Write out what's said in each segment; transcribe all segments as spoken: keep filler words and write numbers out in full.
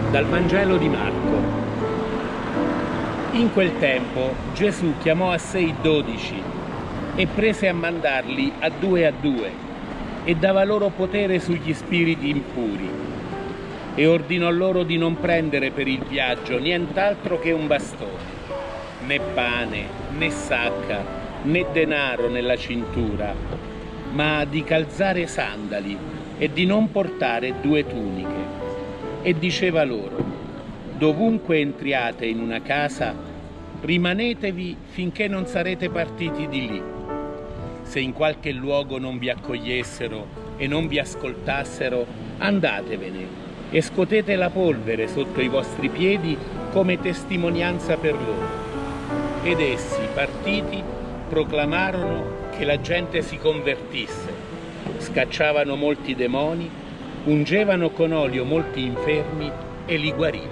Dal Vangelo di Marco. In quel tempo Gesù chiamò a sé i dodici e prese a mandarli a due a due e dava loro potere sugli spiriti impuri e ordinò loro di non prendere per il viaggio nient'altro che un bastone, né pane, né sacca, né denaro nella cintura, ma di calzare sandali e di non portare due tuniche. E diceva loro: dovunque entriate in una casa, rimanetevi finché non sarete partiti di lì. Se in qualche luogo non vi accogliessero e non vi ascoltassero, andatevene e scotete la polvere sotto i vostri piedi come testimonianza per loro. Ed essi, partiti, proclamarono che la gente si convertisse, scacciavano molti demoni, ungevano con olio molti infermi e li guarivano.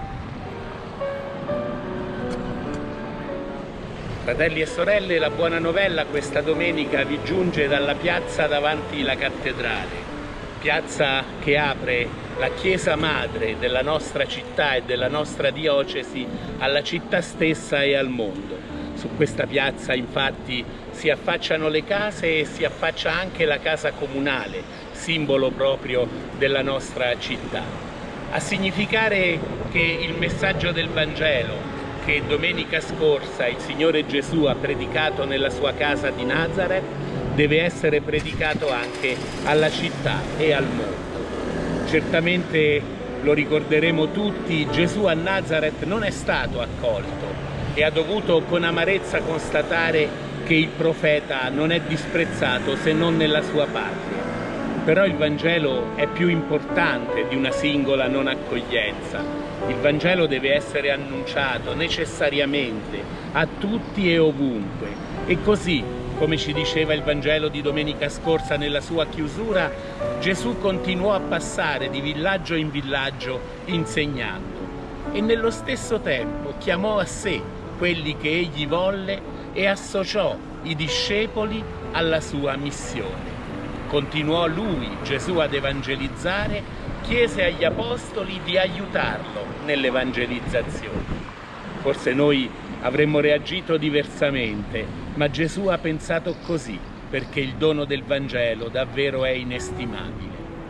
Fratelli e sorelle, la buona novella questa domenica vi giunge dalla piazza davanti la cattedrale, piazza che apre la chiesa madre della nostra città e della nostra diocesi alla città stessa e al mondo. Su questa piazza infatti si affacciano le case e si affaccia anche la casa comunale, simbolo proprio della nostra città, a significare che il messaggio del Vangelo che domenica scorsa il Signore Gesù ha predicato nella sua casa di Nazareth deve essere predicato anche alla città e al mondo. Certamente lo ricorderemo tutti, Gesù a Nazareth non è stato accolto e ha dovuto con amarezza constatare che il profeta non è disprezzato se non nella sua patria. Però il Vangelo è più importante di una singola non accoglienza. Il Vangelo deve essere annunciato necessariamente a tutti e ovunque. E così, come ci diceva il Vangelo di domenica scorsa nella sua chiusura, Gesù continuò a passare di villaggio in villaggio insegnando. E nello stesso tempo chiamò a sé quelli che egli volle e associò i discepoli alla sua missione. Continuò lui, Gesù, ad evangelizzare, chiese agli apostoli di aiutarlo nell'evangelizzazione. Forse noi avremmo reagito diversamente, ma Gesù ha pensato così, perché il dono del Vangelo davvero è inestimabile.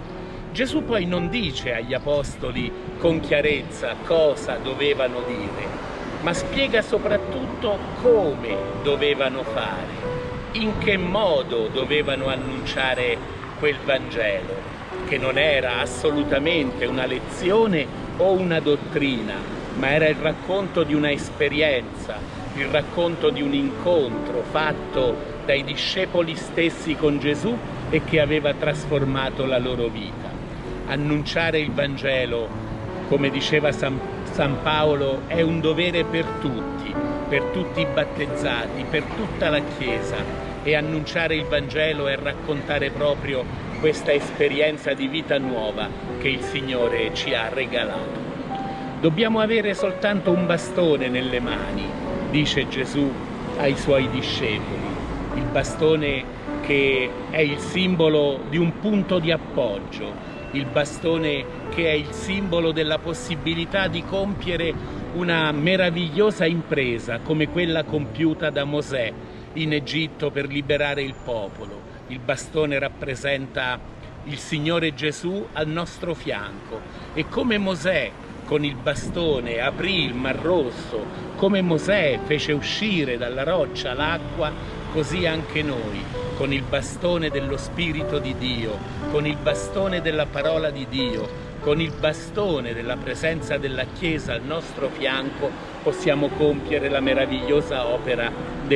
Gesù poi non dice agli apostoli con chiarezza cosa dovevano dire, ma spiega soprattutto come dovevano fare, in che modo dovevano annunciare quel Vangelo, che non era assolutamente una lezione o una dottrina, ma era il racconto di una esperienza, il racconto di un incontro fatto dai discepoli stessi con Gesù e che aveva trasformato la loro vita. Annunciare il Vangelo, come diceva San, San Paolo, è un dovere per tutti, per tutti i battezzati, per tutta la Chiesa, e annunciare il Vangelo è raccontare proprio questa esperienza di vita nuova che il Signore ci ha regalato. Dobbiamo avere soltanto un bastone nelle mani, dice Gesù ai suoi discepoli, il bastone che è il simbolo di un punto di appoggio, il bastone che è il simbolo della possibilità di compiere una meravigliosa impresa come quella compiuta da Mosè in Egitto per liberare il popolo. Il bastone rappresenta il Signore Gesù al nostro fianco e come Mosè con il bastone aprì il Mar Rosso, come Mosè fece uscire dalla roccia l'acqua, così anche noi, con il bastone dello Spirito di Dio, con il bastone della parola di Dio, con il bastone della presenza della Chiesa al nostro fianco, possiamo compiere la meravigliosa opera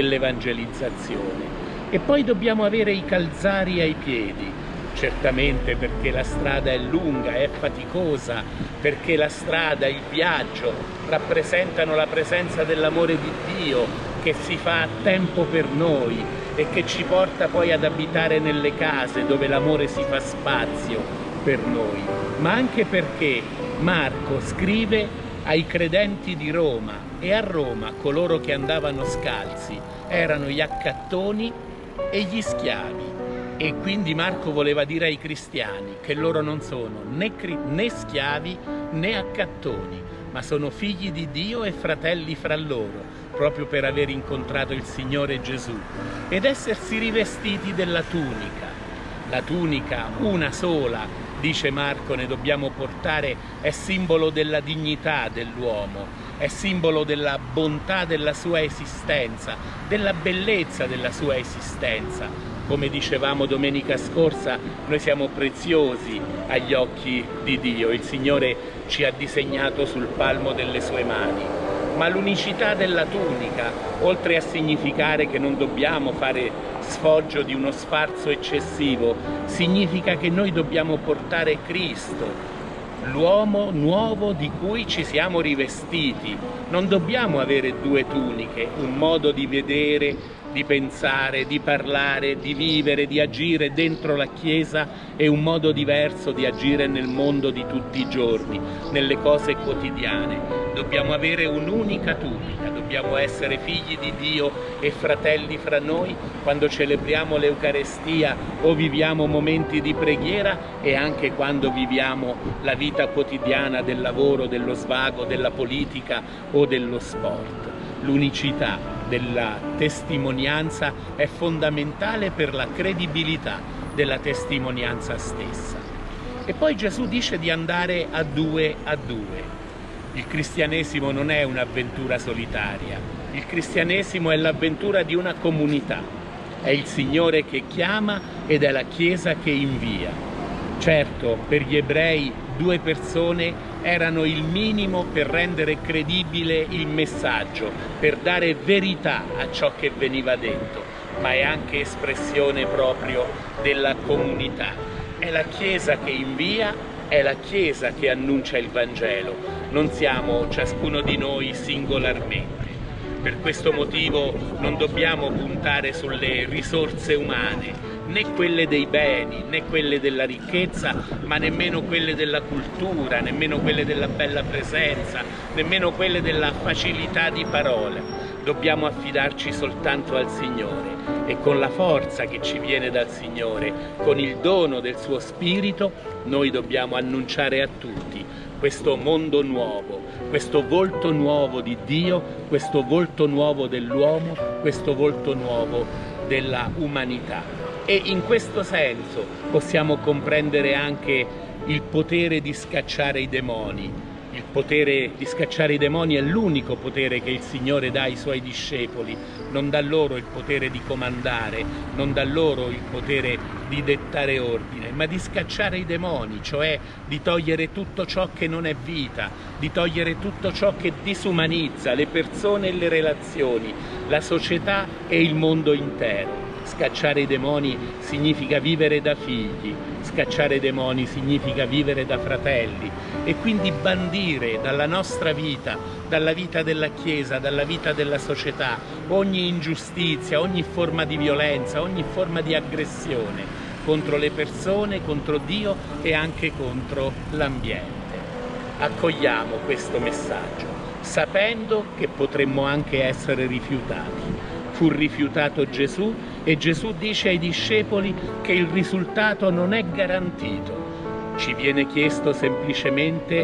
dell'evangelizzazione. E poi dobbiamo avere i calzari ai piedi, certamente perché la strada è lunga, è faticosa, perché la strada, il viaggio rappresentano la presenza dell'amore di Dio che si fa a tempo per noi e che ci porta poi ad abitare nelle case dove l'amore si fa spazio per noi, ma anche perché Marco scrive ai credenti di Roma e a Roma coloro che andavano scalzi erano gli accattoni e gli schiavi. E quindi Marco voleva dire ai cristiani che loro non sono né, né schiavi né accattoni, ma sono figli di Dio e fratelli fra loro, proprio per aver incontrato il Signore Gesù ed essersi rivestiti della tunica. La tunica, una sola, dice Marco, ne dobbiamo portare, è simbolo della dignità dell'uomo, è simbolo della bontà della sua esistenza, della bellezza della sua esistenza. Come dicevamo domenica scorsa, noi siamo preziosi agli occhi di Dio, il Signore ci ha disegnato sul palmo delle sue mani. Ma l'unicità della tunica, oltre a significare che non dobbiamo fare sfoggio di uno sfarzo eccessivo, significa che noi dobbiamo portare Cristo, l'uomo nuovo di cui ci siamo rivestiti. Non dobbiamo avere due tuniche, un modo di vedere, di pensare, di parlare, di vivere, di agire dentro la Chiesa e un modo diverso di agire nel mondo di tutti i giorni, nelle cose quotidiane. Dobbiamo avere un'unica tunica, dobbiamo essere figli di Dio e fratelli fra noi quando celebriamo l'Eucarestia o viviamo momenti di preghiera e anche quando viviamo la vita quotidiana del lavoro, dello svago, della politica o dello sport. L'unicità della testimonianza è fondamentale per la credibilità della testimonianza stessa. E poi Gesù dice di andare a due a due. Il cristianesimo non è un'avventura solitaria, il cristianesimo è l'avventura di una comunità, è il Signore che chiama ed è la Chiesa che invia. Certo, per gli ebrei due persone erano il minimo per rendere credibile il messaggio, per dare verità a ciò che veniva detto, ma è anche espressione proprio della comunità. È la Chiesa che invia, è la Chiesa che annuncia il Vangelo, non siamo ciascuno di noi singolarmente. Per questo motivo non dobbiamo puntare sulle risorse umane, né quelle dei beni, né quelle della ricchezza, ma nemmeno quelle della cultura, nemmeno quelle della bella presenza, nemmeno quelle della facilità di parole. Dobbiamo affidarci soltanto al Signore e con la forza che ci viene dal Signore, con il dono del suo Spirito, noi dobbiamo annunciare a tutti questo mondo nuovo, questo volto nuovo di Dio, questo volto nuovo dell'uomo, questo volto nuovo della umanità. E in questo senso possiamo comprendere anche il potere di scacciare i demoni. Il potere di scacciare i demoni è l'unico potere che il Signore dà ai Suoi discepoli, non dà loro il potere di comandare, non dà loro il potere di dettare ordine, ma di scacciare i demoni, cioè di togliere tutto ciò che non è vita, di togliere tutto ciò che disumanizza le persone e le relazioni, la società e il mondo intero. Scacciare i demoni significa vivere da figli, scacciare i demoni significa vivere da fratelli e quindi bandire dalla nostra vita, dalla vita della Chiesa, dalla vita della società, ogni ingiustizia, ogni forma di violenza, ogni forma di aggressione contro le persone, contro Dio e anche contro l'ambiente. Accogliamo questo messaggio, sapendo che potremmo anche essere rifiutati. Fu rifiutato Gesù e Gesù dice ai discepoli che il risultato non è garantito. Ci viene chiesto semplicemente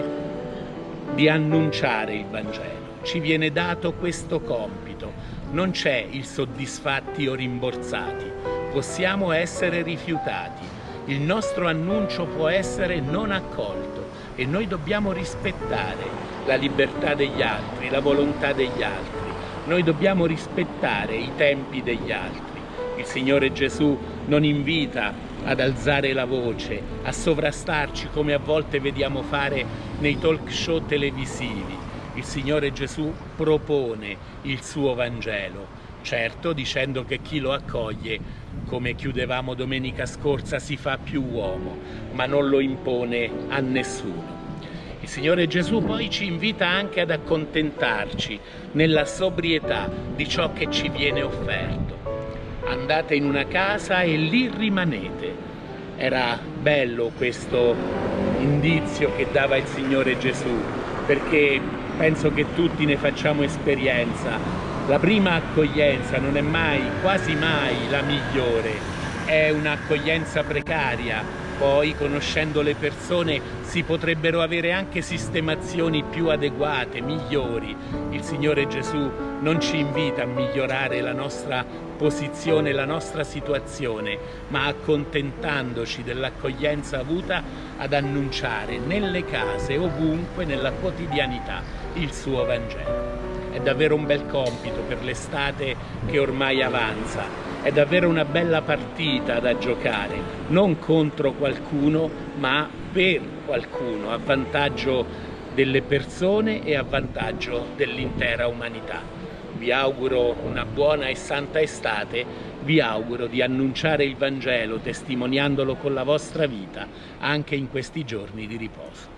di annunciare il Vangelo. Ci viene dato questo compito. Non c'è il soddisfatti o rimborsati. Possiamo essere rifiutati. Il nostro annuncio può essere non accolto e noi dobbiamo rispettare la libertà degli altri, la volontà degli altri. Noi dobbiamo rispettare i tempi degli altri. Il Signore Gesù non invita ad alzare la voce, a sovrastarci come a volte vediamo fare nei talk show televisivi. Il Signore Gesù propone il suo Vangelo, certo dicendo che chi lo accoglie, come chiudevamo domenica scorsa, si fa più uomo, ma non lo impone a nessuno. Il Signore Gesù poi ci invita anche ad accontentarci nella sobrietà di ciò che ci viene offerto. Andate in una casa e lì rimanete. Era bello questo indizio che dava il Signore Gesù, perché penso che tutti ne facciamo esperienza. La prima accoglienza non è mai, quasi mai, la migliore. È un'accoglienza precaria, Poi, conoscendo le persone, si potrebbero avere anche sistemazioni più adeguate, migliori. Il Signore Gesù non ci invita a migliorare la nostra posizione, la nostra situazione, ma accontentandoci dell'accoglienza avuta, ad annunciare nelle case, ovunque, nella quotidianità, il suo Vangelo. È davvero un bel compito per l'estate che ormai avanza. È davvero una bella partita da giocare, non contro qualcuno, ma per qualcuno, a vantaggio delle persone e a vantaggio dell'intera umanità. Vi auguro una buona e santa estate, vi auguro di annunciare il Vangelo testimoniandolo con la vostra vita anche in questi giorni di riposo.